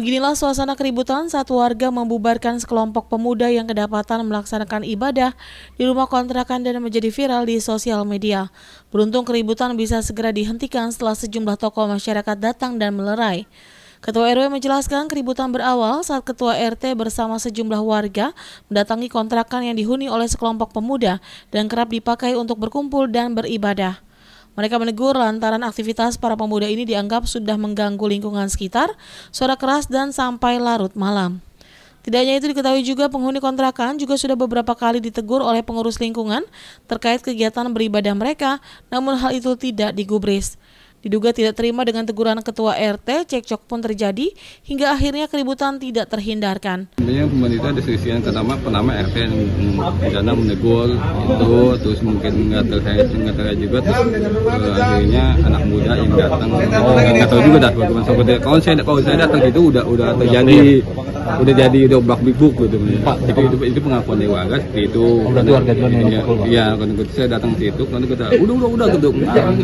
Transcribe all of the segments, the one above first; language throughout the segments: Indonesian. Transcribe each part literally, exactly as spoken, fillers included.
Beginilah suasana keributan saat warga membubarkan sekelompok pemuda yang kedapatan melaksanakan ibadah di rumah kontrakan dan menjadi viral di sosial media. Beruntung keributan bisa segera dihentikan setelah sejumlah tokoh masyarakat datang dan melerai. Ketua R W menjelaskan keributan berawal saat Ketua R T bersama sejumlah warga mendatangi kontrakan yang dihuni oleh sekelompok pemuda dan kerap dipakai untuk berkumpul dan beribadah. Mereka menegur lantaran aktivitas para pemuda ini dianggap sudah mengganggu lingkungan sekitar, suara keras dan sampai larut malam. Tidak hanya itu, diketahui juga penghuni kontrakan juga sudah beberapa kali ditegur oleh pengurus lingkungan terkait kegiatan beribadah mereka, namun hal itu tidak digubris. Diduga tidak terima dengan teguran Ketua R T, cekcok pun terjadi hingga akhirnya keributan tidak terhindarkan. Sebenarnya pemerintah diskusikan pertama penama R T yang rencana menegur itu, terus mungkin nggak terkait nggak terkait juga, terus uh, akhirnya anak muda yang datang, oh, nggak tahu juga dah bagaimana seperti kalau saya kalau saya datang itu udah udah terjadi udah jadi udah blak bibuk gitu. Itu itu itu pengakuan dari warga seperti itu. Berarti warga duluan yang mukul. Iya, kalau saya datang ke situ, kalau kita udah udah udah gitu,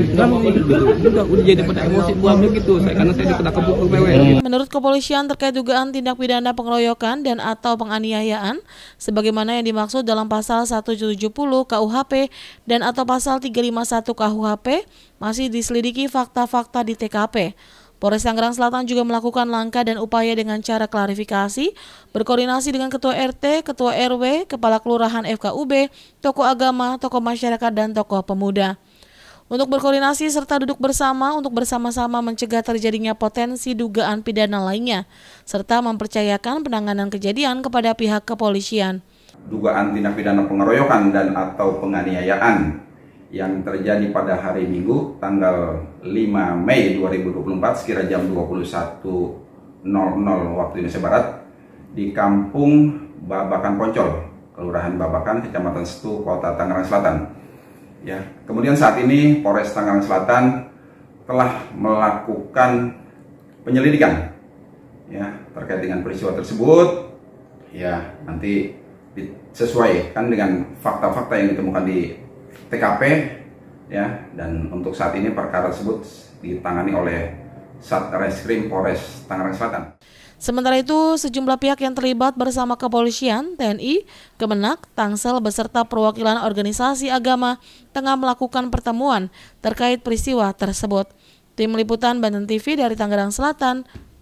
udah udah jadi pada emosi buang gitu, saya karena saya kena kepukul P W. Menurut kepolisian terkait dugaan tindak pidana pengeroyokan dan atau penganiayaan sebagaimana yang dimaksud dalam pasal seratus tujuh puluh K U H P dan atau pasal tiga ratus lima puluh satu K U H P masih diselidiki fakta-fakta di T K P. Polres Tangerang Selatan juga melakukan langkah dan upaya dengan cara klarifikasi, berkoordinasi dengan Ketua R T, Ketua R W, Kepala Kelurahan F K U B, tokoh agama, tokoh masyarakat, dan tokoh pemuda. Untuk berkoordinasi serta duduk bersama untuk bersama-sama mencegah terjadinya potensi dugaan pidana lainnya, serta mempercayakan penanganan kejadian kepada pihak kepolisian. Dugaan tindak pidana pengeroyokan dan atau penganiayaan yang terjadi pada hari Minggu tanggal lima Mei dua ribu dua puluh empat sekira jam dua puluh satu nol nol waktu Indonesia Barat di Kampung Babakan Poncol, Kelurahan Babakan, Kecamatan Setu, Kota Tangerang Selatan. Ya, kemudian saat ini Polres Tangerang Selatan telah melakukan penyelidikan ya terkait dengan peristiwa tersebut. Ya, nanti disesuaikan dengan fakta-fakta yang ditemukan di T K P ya, dan untuk saat ini perkara tersebut ditangani oleh Satreskrim Polres Tangerang Selatan. Sementara itu, sejumlah pihak yang terlibat bersama kepolisian, T N I, Kemenak, Tangsel beserta perwakilan organisasi agama tengah melakukan pertemuan terkait peristiwa tersebut. Tim Liputan Banten T V dari Tangerang Selatan